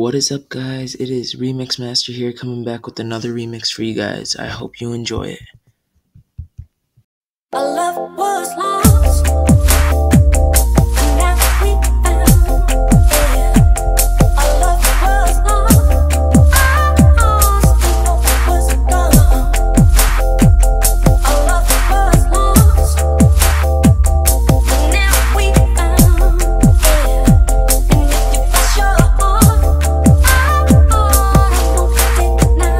What is up, guys? It is Remix Master here, coming back with another remix for you guys. I hope you enjoy it. Our love was lost, and now we found. Yeah, our love was lost, and now it was gone. Our love was lost, and now we found. Yeah, and if you touch your heart, I won't deny.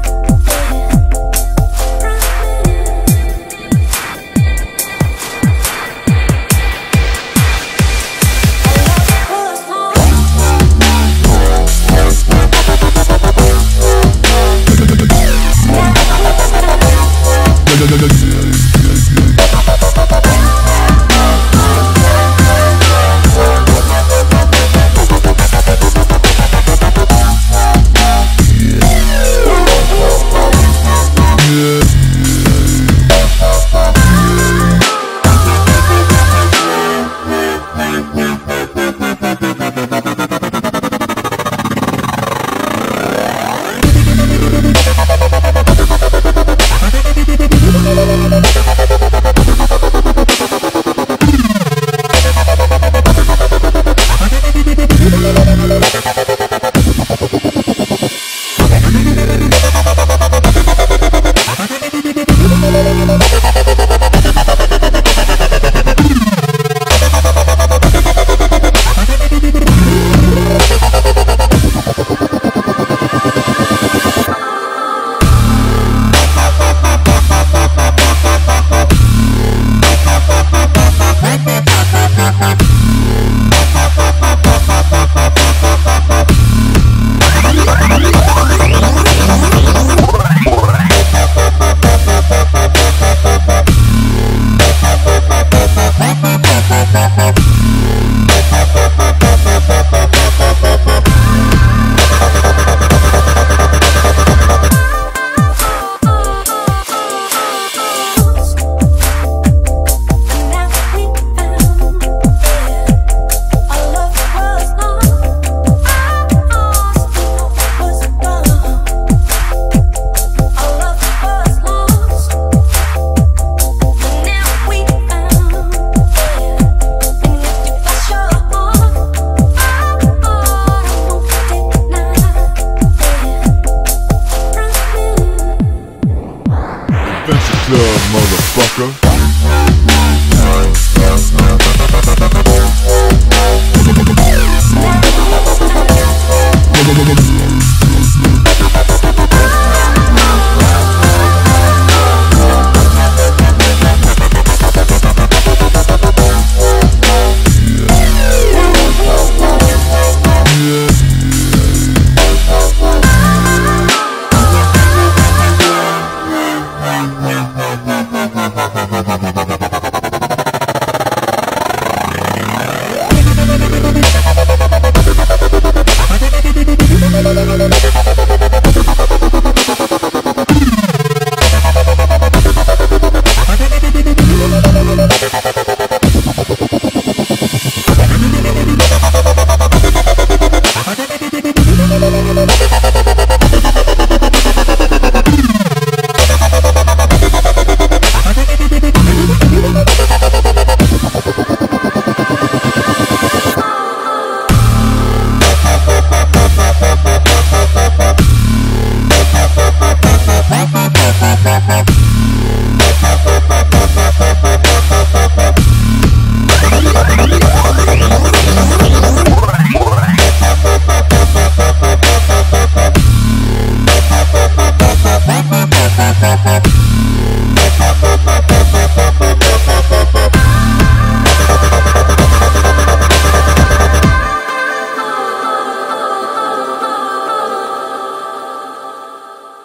Adventure Club, motherfucker.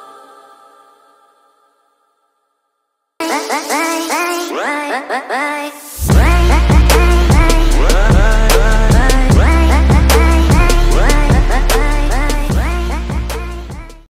Bye.